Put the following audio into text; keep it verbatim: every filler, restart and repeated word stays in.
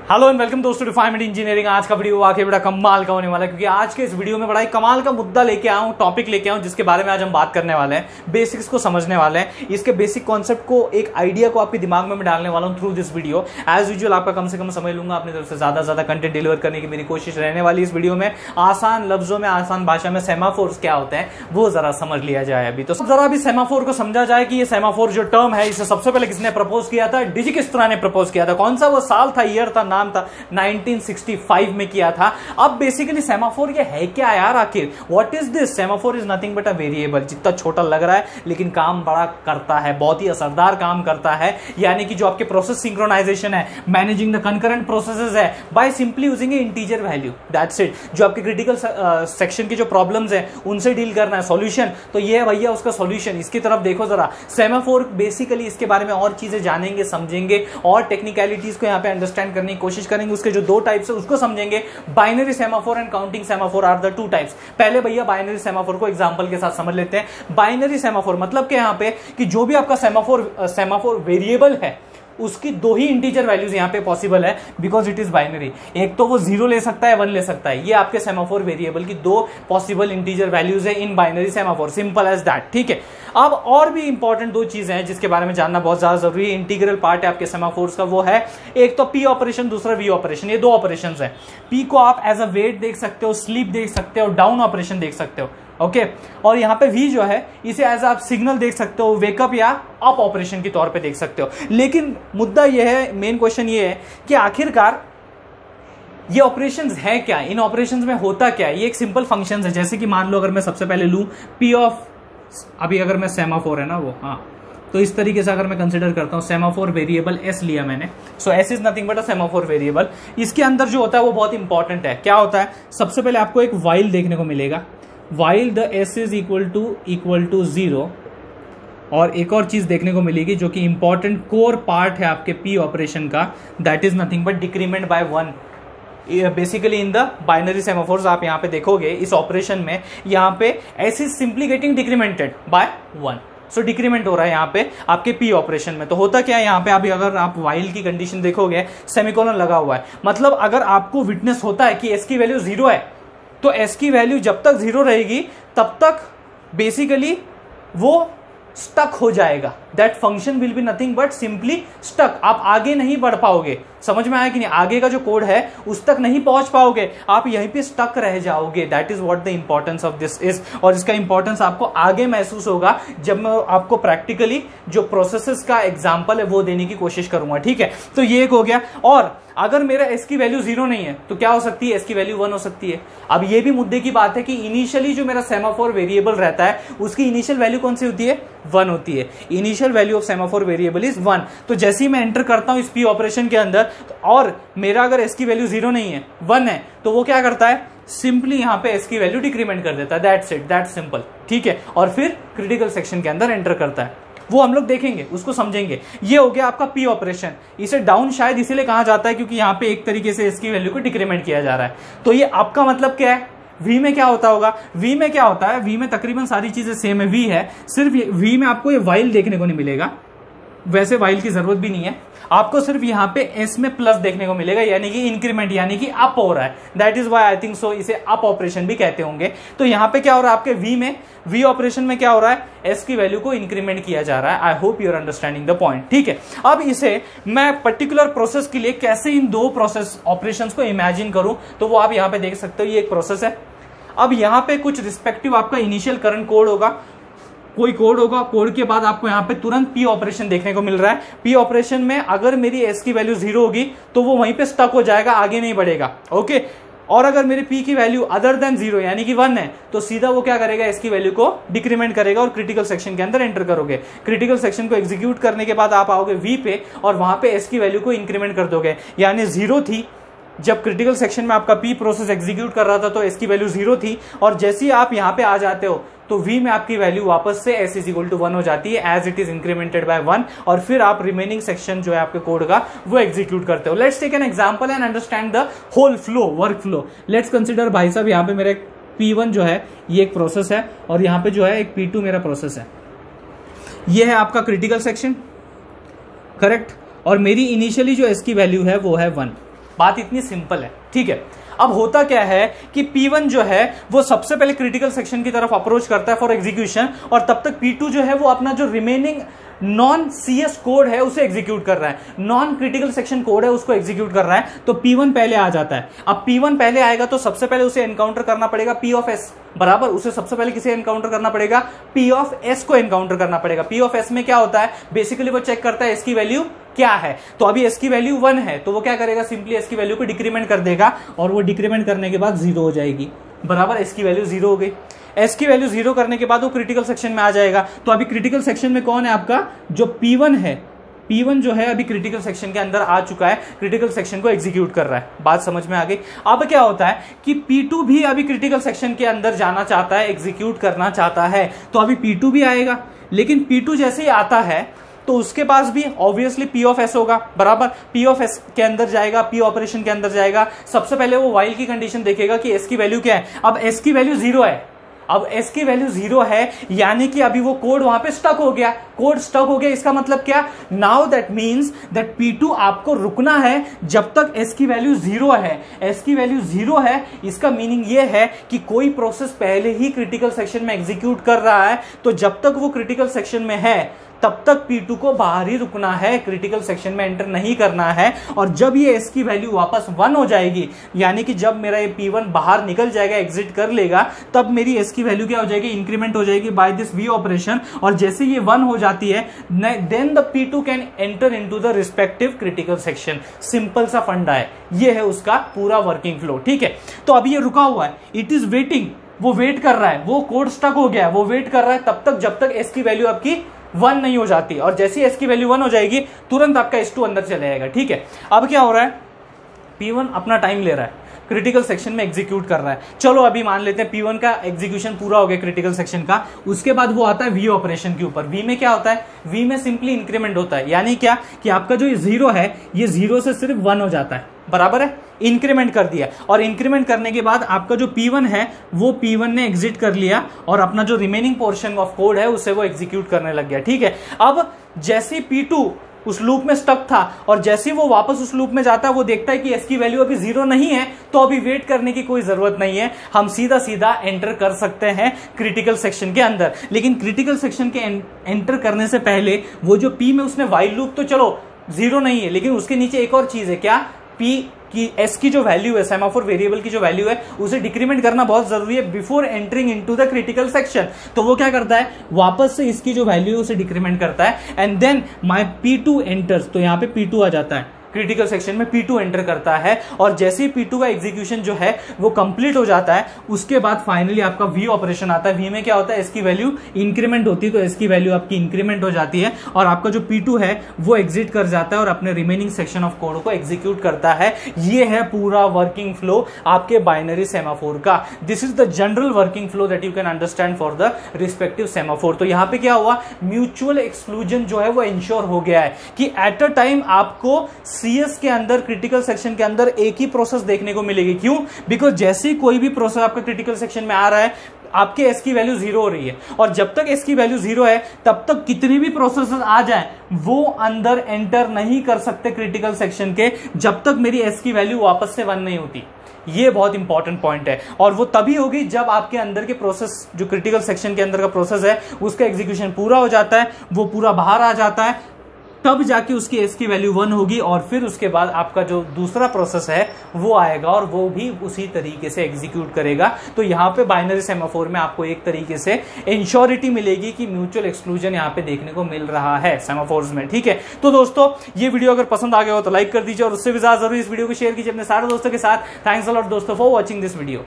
Hello and welcome दोस्तों refinement engineering. आज का वीडियो वाकई बड़ा कमाल का होने वाला है, क्योंकि आज के इस वीडियो में बड़ा ही कमाल का मुद्दा लेके आया हूं, टॉपिक लेके आया हूं, जिसके बारे में आज हम बात करने वाले हैं। बेसिक्स को समझने वाले हैं, इसके बेसिक कॉन्सेप्ट को, एक आइडिया को आपके दिमाग में मैं डालने वाला हूं through this video. As usual आपका कम से कम समझ लूंगा, अपनी तरफ से ज्यादा ज्यादा कंटेंट डिलीवर करने की मेरी कोशिश रहने वाली इस वीडियो में। आसान लफ्जों में, आसान भाषा में सेमाफोर्स क्या होते हैं वो जरा समझ लिया जाए। अभी तो जरा भी सेमाफोर को समझा जाए कि ये सेमाफोर जो टर्म है, इसे सबसे पहले किसने प्रपोज किया था? डिजिक्स्ट्रा ने प्रपोज किया था। कौन सा वो साल था, ईयर था, नाम था? नाइनटीन सिक्सटी फाइव में किया था। अब बेसिकली सेमाफोर ये है क्या यार आखिर? What is this? Semaphore is nothing but a variable. जितना छोटा लग रहा है लेकिन काम बड़ा करता है, बहुत ही असरदार काम करता है। यानी कि जो आपके प्रोसेस सिंक्रोनाइजेशन है, मैनेजिंग द कंकरेंट प्रोसेसेस है, by simply using a integer value, that's it. जो आपके क्रिटिकल सेक्शन की जो प्रॉब्लम्स है उनसे डील करना है, सॉल्यूशन तो ये है भैया उसका सॉल्यूशन। इसकी तरफ देखो जरा। सेमाफोर बेसिकली इसके बारे में और चीजें जानेंगे, समझेंगे और टेक्निकलिटीज को यहाँ पे अंडरस्टैंड करने की कोशिश करेंगे। उसके जो दो टाइप्स है उसको समझेंगे। Binary semaphore and counting semaphore are the two types. पहले भैया बाइनरी सेमाफोर को एग्जांपल के साथ समझ लेते हैं। बाइनरी सेमाफोर मतलब कि यहाँ पे कि जो भी आपका सेमाफोर सेमाफोर वेरिएबल है उसकी दो ही इंटीजर वैल्यूज यहां पे पॉसिबल है, बिकॉज इट इज बाइनरी। एक तो वो जीरो ले सकता है, वन ले सकता है। ये आपके सेमाफोर वेरिएबल की दो पॉसिबल इंटीजर वैल्यूज है in binary semaphore. Simple as that, ठीक है। अब और भी इंपॉर्टेंट दो चीजें हैं जिसके बारे में जानना बहुत ज्यादा जरूरी है। इंटीग्रल पार्ट है आपके सेमाफोर्स का, वो है एक तो पी ऑपरेशन, दूसरा वी ऑपरेशन। ये दो ऑपरेशन है। पी को आप एज अ वेट देख सकते हो, स्लीप देख सकते हो, डाउन ऑपरेशन देख सकते हो, ओके okay? और यहां पे वी जो है इसे एज आप सिग्नल देख सकते हो, वेकअप या अप ऑपरेशन के तौर पे देख सकते हो। लेकिन मुद्दा यह है, मेन क्वेश्चन ये है कि आखिरकार ये ऑपरेशंस है क्या, इन ऑपरेशंस में होता क्या है? ये एक सिंपल फंक्शंस है। जैसे कि मान लो अगर मैं सबसे पहले लूं पी ऑफ, अभी अगर मैं सेमाफोर है ना वो, हाँ, तो इस तरीके से अगर मैं कंसिडर करता हूं, सेमाफोर वेरिएबल एस लिया मैंने। So S is nothing but a semaphore variable. इसके अंदर जो होता है वो बहुत इंपॉर्टेंट है। क्या होता है? सबसे पहले आपको एक वाइल देखने को मिलेगा, while the s is equal to equal to zero. और एक और चीज देखने को मिलेगी जो कि इंपॉर्टेंट कोर पार्ट है आपके p ऑपरेशन का, that is nothing but decrement by one. Basically in the binary semaphores आप यहां पे देखोगे इस ऑपरेशन में, यहां पे s is simply getting decremented by one. So decrement हो रहा है यहाँ पे आपके पी ऑपरेशन में। तो होता क्या है यहाँ पे, अभी अगर आप वाइल की कंडीशन देखोगे, सेमीकोलन लगा हुआ है, मतलब अगर आपको विटनेस होता है कि s की वैल्यू जीरो है तो s की वैल्यू जब तक जीरो रहेगी तब तक बेसिकली वो स्टक हो जाएगा। That function will be nothing but simply stuck. आप आगे नहीं बढ़ पाओगे। समझ में आया कि नहीं? आगे का जो कोड है उस तक नहीं पहुंच पाओगे, आप यहीं पे स्टक रह जाओगे। That is what the importance of this is. और इसका इंपॉर्टेंस आपको आगे महसूस होगा जब मैं आपको प्रैक्टिकली जो प्रोसेसेस का एग्जांपल है वो देने की कोशिश करूंगा, ठीक है। तो ये एक हो गया। और अगर मेरा s की वैल्यू जीरो नहीं है तो क्या हो सकती है? s की वैल्यू वन हो सकती है। अब ये भी मुद्दे की बात है कि इनिशियली जो मेरा सेमाफोर वेरिएबल रहता है उसकी इनिशियल वैल्यू कौन सी होती है? वन होती है। Initial value of semaphore variable is one. तो जैसे ही मैं एंटर करता हूं इस पी ऑपरेशन के अंदर और मेरा अगर s की वैल्यू जीरो नहीं है, वन है, तो वो क्या करता है? सिंपली यहां पे s की वैल्यू डिक्रीमेंट कर देता है। दैट्स इट, दैट्स सिंपल, ठीक है। और फिर क्रिटिकल सेक्शन के अंदर एंटर करता है। वो हम लोग देखेंगे, उसको समझेंगे। ये हो गया आपका पी ऑपरेशन। इसे डाउन शायद इसीलिए कहा जाता है क्योंकि यहाँ पे एक तरीके से इसकी वैल्यू को डिक्रीमेंट किया जा रहा है। तो ये आपका मतलब क्या है? V में क्या होता होगा? V में क्या होता है? V में तकरीबन सारी चीजें सेम है। V है, सिर्फ V में आपको ये वाइल देखने को नहीं मिलेगा। वैसे वाइल की जरूरत भी नहीं है आपको, सिर्फ यहाँ पे s में प्लस देखने को मिलेगा, यानी कि इंक्रीमेंट, यानी कि अप हो रहा है। That is why I think so इसे अप ऑपरेशन भी कहते होंगे। तो यहाँ पे क्या हो रहा है आपके v में, v ऑपरेशन में क्या हो रहा है? s की वैल्यू को इंक्रीमेंट किया जा रहा है। I hope you are understanding the point, ठीक है। अब इसे मैं पर्टिकुलर प्रोसेस के लिए कैसे इन दो प्रोसेस ऑपरेशन को इमेजिन करूं, तो वो आप यहाँ पे देख सकते हो। ये एक प्रोसेस है। अब यहाँ पे कुछ रिस्पेक्टिव आपका इनिशियल करंट कोड होगा, कोई कोड होगा। कोड के बाद आपको यहाँ पे तुरंत पी ऑपरेशन देखने को मिल रहा है। पी ऑपरेशन में अगर मेरी एस की वैल्यू जीरो होगी तो वो वहीं पे स्टक हो जाएगा, आगे नहीं बढ़ेगा, ओके। और अगर मेरी पी की वैल्यू अदर देन जीरो यानी कि वन है तो सीधा वो क्या करेगा? एस की वैल्यू को डिक्रीमेंट करेगा और क्रिटिकल सेक्शन के अंदर एंटर करोगे। क्रिटिकल सेक्शन को एग्जीक्यूट करने के बाद आप आओगे वी पे और वहां पे एस की वैल्यू को इंक्रीमेंट कर दोगे। यानी जीरो थी जब क्रिटिकल सेक्शन में आपका पी प्रोसेस एग्जीक्यूट कर रहा था तो एस की वैल्यू जीरो थी, और जैसे ही आप यहाँ पे आ जाते हो तो v में आपकी वैल्यू वापस से s is equal to one हो जाती है as it is incremented by one. और फिर आप रिमेनिंग सेक्शन जो है आपके कोड का वो एग्जीक्यूट करते हो। Let's take an example and understand the whole flow, work flow. Let's consider भाई साहब यहाँ पे मेरा एक पी वन जो है ये एक प्रोसेस है और यहाँ पे जो है एक पी टू मेरा प्रोसेस है। ये है आपका क्रिटिकल सेक्शन, करेक्ट। और मेरी इनिशियली जो s की वैल्यू है वो है वन। बात इतनी सिंपल है, ठीक है। अब होता क्या है कि पी वन जो है वो सबसे पहले क्रिटिकल सेक्शन की तरफ अप्रोच करता है फॉर एग्जीक्यूशन, और तब तक पी टू जो है वो अपना जो रिमेनिंग नॉन सीएस कोड है उसे एग्जीक्यूट कर रहा है, नॉन क्रिटिकल सेक्शन कोड है उसको एग्जीक्यूट कर रहा है। तो पी वन पहले आ जाता है। अब पी वन पहले आएगा तो सबसे पहले उसे एनकाउंटर करना पड़ेगा पी ऑफ एस, बराबर। उसे सबसे पहले किसे एनकाउंटर करना पड़ेगा, पी ऑफ एस को एनकाउंटर करना पड़ेगा। पी ऑफ एस में क्या होता है, बेसिकली वो चेक करता है एस की वैल्यू क्या है। तो अभी एस की वैल्यू वन है तो वो क्या करेगा, सिंपली एस की वैल्यू को डिक्रीमेंट कर देगा, और वो डिक्रीमेंट करने के बाद जीरो हो जाएगी, बराबर। एस की वैल्यू जीरो हो गई। एस की वैल्यू जीरो करने के बाद वो क्रिटिकल सेक्शन में आ जाएगा। तो अभी क्रिटिकल सेक्शन में कौन है, आपका जो पी वन है, पी वन जो है अभी क्रिटिकल सेक्शन के अंदर आ चुका है, क्रिटिकल सेक्शन को एग्जीक्यूट कर रहा है। बात समझ में आ गई। अब क्या होता है कि पी टू भी अभी क्रिटिकल सेक्शन के अंदर जाना चाहता है, एग्जीक्यूट करना चाहता है। तो अभी पी टू भी आएगा, लेकिन पी टू जैसे ही आता है तो उसके पास भी ऑब्वियसली पी ऑफ एस होगा, बराबर। पी ऑफ एस के अंदर जाएगा, पी ऑपरेशन के अंदर जाएगा। सबसे पहले वो व्हाइल की कंडीशन देखेगा कि एस की वैल्यू क्या है। अब एस की वैल्यू जीरो है, अब एस की वैल्यू जीरो है, यानी कि अभी वो कोड वहां पे स्टक हो गया, कोड स्टक हो गया। इसका मतलब क्या, now that means that P two आपको रुकना है जब तक एस की वैल्यू जीरो है। एस की वैल्यू जीरो है, इसका मीनिंग ये है कि कोई प्रोसेस पहले ही क्रिटिकल सेक्शन में एग्जीक्यूट कर रहा है, तो जब तक वो क्रिटिकल सेक्शन में है तब तक पी टू को बाहर ही रुकना है, क्रिटिकल सेक्शन में एंटर नहीं करना है। और जब ये एस की वैल्यू वापस वन हो जाएगी, यानी कि जब मेरा ये पी वन बाहर निकल जाएगा, एग्जिट कर लेगा, तब मेरी एस की वैल्यू क्या हो जाएगी, इंक्रीमेंट हो जाएगी बाय दिस वी ऑपरेशन। और जैसे ये वन हो जाती है, then the P two can enter into the respective critical section. Simple सा फंडा है, ये है उसका पूरा वर्किंग फ्लो, ठीक है। तो अभी ये रुका हुआ है, इट इज वेटिंग, वो वेट कर रहा है, वो कोड स्टक हो गया है, वो वेट कर रहा है तब तक जब तक एस की वैल्यू आपकी वन नहीं हो जाती। और जैसे ही एस की वैल्यू वन हो जाएगी तुरंत आपका एस टू अंदर चले जाएगा, ठीक है। अब क्या हो रहा है, पी वन अपना टाइम ले रहा है, क्रिटिकल सेक्शन में एग्जीक्यूट कर रहा है। चलो अभी मान लेते हैं पी वन का एग्जीक्यूशन पूरा हो गया क्रिटिकल सेक्शन का। उसके बाद वो आता है वी ऑपरेशन के ऊपर। वी में क्या होता है, वी में सिंपली इंक्रीमेंट होता है, यानी क्या कि आपका जो जीरो है ये जीरो से सिर्फ वन हो जाता है, बराबर है। इंक्रीमेंट कर दिया, और इंक्रीमेंट करने के बाद आपका जो पी वन है वो पी वन ने एग्जिट कर लिया, और अपना जो रिमेनिंग पोर्शन ऑफ कोड है उसे वो एग्जीक्यूट करने लग गया, ठीक है। अब जैसे पी टू उस लूप में स्टक था, और जैसे वो वापस उस लूप में जाता है, वो देखता है कि एस की वैल्यू अभी जीरो नहीं है, तो अभी वेट करने की कोई जरूरत नहीं है, हम सीधा सीधा एंटर कर सकते हैं क्रिटिकल सेक्शन के अंदर। लेकिन क्रिटिकल सेक्शन के एंटर करने से पहले वो जो पी में उसने व्हाइल लूप, तो चलो जीरो नहीं है, लेकिन उसके नीचे एक और चीज है, क्या, पी की एस की जो वैल्यू है, सेमाफोर वेरिएबल की जो वैल्यू है, उसे डिक्रीमेंट करना बहुत जरूरी है before entering into the critical section. तो वो क्या करता है, वापस से इसकी जो वैल्यू है उसे डिक्रीमेंट करता है, and then my P two enters. तो यहां पे पी टू आ जाता है, क्रिटिकल सेक्शन में पी टू एंटर करता है, और जैसे ही पी टू का एग्जीक्यूशन जो है वो कंप्लीट हो जाता है, उसके बाद फाइनली आपका वी ऑपरेशन आता है। वी में क्या होता है, इसकी वैल्यू इंक्रीमेंट होती है, तो इसकी वैल्यू आपकी इंक्रीमेंट हो जाती है, और आपका जो पी टू है वो एग्जिट कर जाता है और अपने रिमेनिंग सेक्शन ऑफ कोड को एग्जीक्यूट करता है। ये है पूरा वर्किंग फ्लो आपके बाइनरी सेमाफोर का। This is the general working flow that you can understand for the respective semaphore. तो यहां पे क्या हुआ, म्यूचुअल एक्सक्लूजन जो है वो इंश्योर हो गया है कि एट अ टाइम आपको सीएस के अंदर, क्रिटिकल सेक्शन के अंदर एक ही प्रोसेस देखने को मिलेगी। क्यों, बिकॉज जैसे ही कोई भी प्रोसेस आपका क्रिटिकल सेक्शन में आ रहा है, आपके एस की वैल्यू जीरो हो रही है, और जब तक एस की वैल्यू जीरो है तब तक कितनी भी प्रोसेसेस आ जाएं वो अंदर एंटर नहीं कर सकते क्रिटिकल सेक्शन के, जब तक मेरी एस की वैल्यू वापस से वन नहीं होती। ये बहुत इंपॉर्टेंट पॉइंट है, और वो तभी होगी जब आपके अंदर के प्रोसेस, जो क्रिटिकल सेक्शन के अंदर का प्रोसेस है, उसका एग्जीक्यूशन पूरा हो जाता है, वो पूरा बाहर आ जाता है, तब जाके उसकी एस की वैल्यू वन होगी, और फिर उसके बाद आपका जो दूसरा प्रोसेस है वो आएगा और वो भी उसी तरीके से एग्जीक्यूट करेगा। तो यहाँ पे बाइनरी सेमाफोर में आपको एक तरीके से इंश्योरिटी मिलेगी कि म्यूचुअल एक्सक्लूजन यहाँ पे देखने को मिल रहा है सेमाफोर्स में, ठीक है। तो दोस्तों ये वीडियो अगर पसंद आ गया हो तो लाइक कर दीजिए, और उससे भी ज्यादा जरूरी इस वीडियो को शेयर कीजिए अपने सारे दोस्तों के साथ। थैंक्स अ लॉट दोस्तों फॉर वॉचिंग दिस वीडियो।